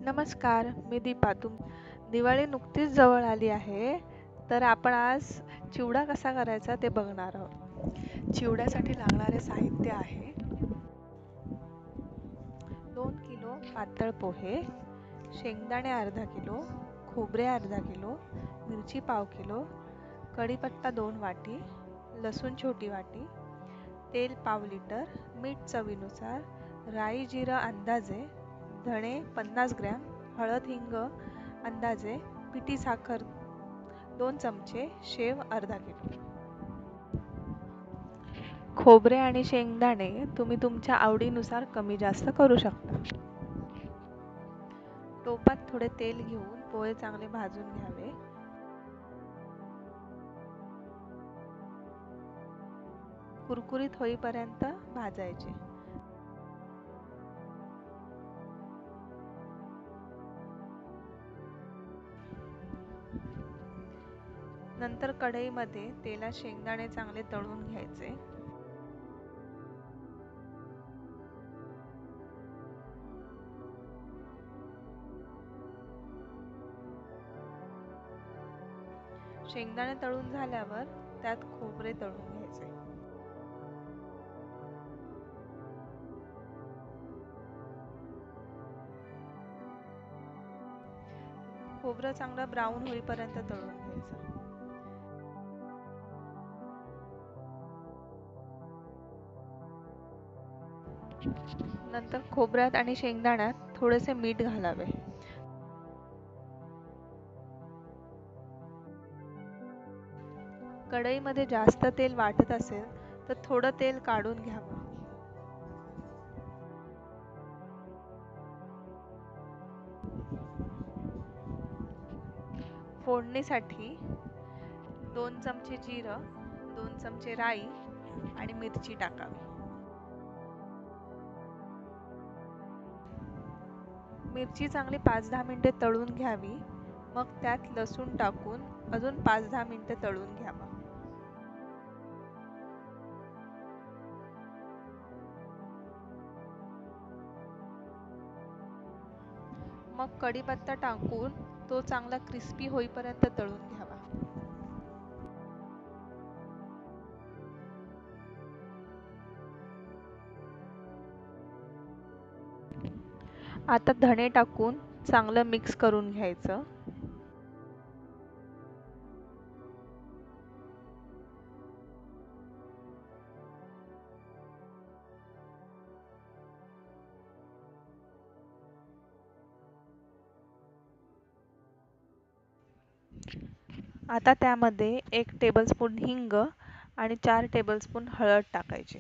नमस्कार, मी दीपा. दिवाळी नुकतीच जवळ आली आहे, तर आपण आज चिवडा कसा करायचा ते बघणार आहोत. चिवड्यासाठी लागणारे साहित्य आहे 2 किलो पातळ पोहे, शेंगदाणे अर्धा किलो, खोबरे अर्धा किलो, मिरची पाव किलो, कढीपत्ता 2 वाटी, लसूण छोटी वाटी, तेल पाव लिटर, मीठ चवीनुसार, राई जिरं अंदाजे, धणे 50 ग्रॅम, हळद हिंग अंदाजे, पिठी साखर 2 चमचे, शेव अर्धा किलो. खोबरे आणि शेंगदाणे तुम्ही तुमच्या आवडीनुसार कमी जास्त करू शकता. टोपात थोडे तेल घेऊन पोहे चांगले भाजून घ्यावे. कुरकुरीत होईपर्यंत भाजायचे. नंतर कढईमध्ये तेलात शेंगदाणे चांगले तळून घ्यायचे. शेंगदाणे तळून झाल्यावर त्यात खोबरे तळून घ्यायचे. खोबरं चांगलं ब्राऊन होईपर्यंत तळून घ्यायचं. नंतर खोबऱ्यात आणि शेंगदाण्यात थोडेसे मीठ घालावे. कढईमध्ये जास्त तेल वाटत असेल तर थोडं तेल काढून घ्यावं. फोडणीसाठी 2 चमचे जिरं, 2 चमचे राई आणि मिरची टाकावी. मिरची चांगली 5-10 मिनिटे तळून घ्यावी. मग त्यात लसूण टाकून अजून 5-10 मिनिटे तळून घ्यावा. मग कढीपत्ता टाकून तो चांगला क्रिस्पी होईपर्यंत तळून घ्यावा. आता धणे टाकून चांगलं मिक्स करून घ्यायचं. आता त्यामध्ये 1 टेबलस्पून हिंग आणि 4 टेबलस्पून हळद टाकायची.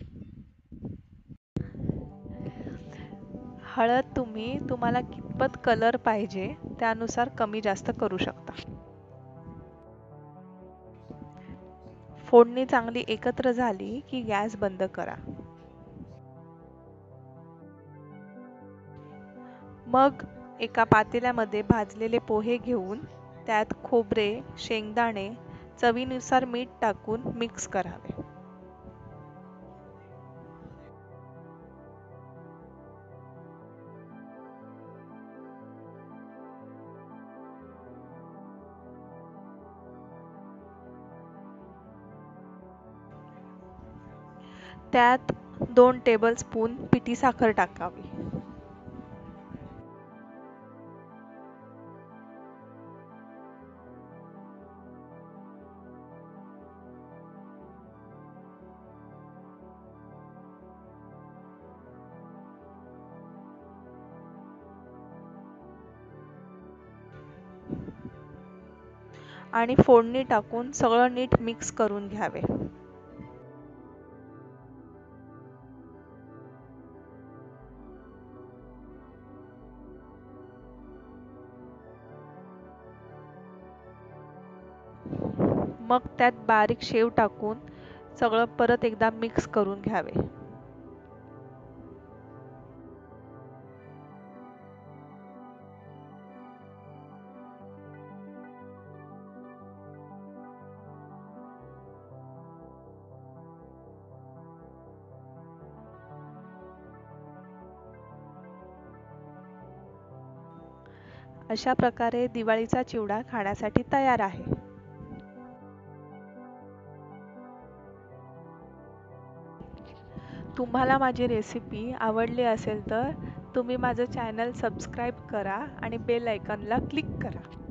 हळद तुम्हाला कितपत कलर पाहिजे त्यानुसार कमी जास्त करू शकता. फोडणी चांगली एकत्र झाली की गॅस बंद करा. मग एका पातेल्यामध्ये भाजलेले पोहे घेऊन त्यात खोबरे, शेंगदाणे, चवीनुसार मीठ टाकून मिक्स करावे. त्यात 2 टेबलस्पून पिठी साखर टाकावी. आणि फोडणी टाकून सगळं नीट मिक्स करून घ्यावे. मग त्यात बारीक शेव टाकून सगळं परत एकदा मिक्स करून घ्यावे. अशा प्रकारे दिवाळीचा चिवडा खाण्यासाठी तयार आहे. तुम्हाला माझी रेसिपी आवडली असेल तर तुम्ही माझं चॅनल सबस्क्राईब करा आणि बेल आयकॉनला क्लिक करा.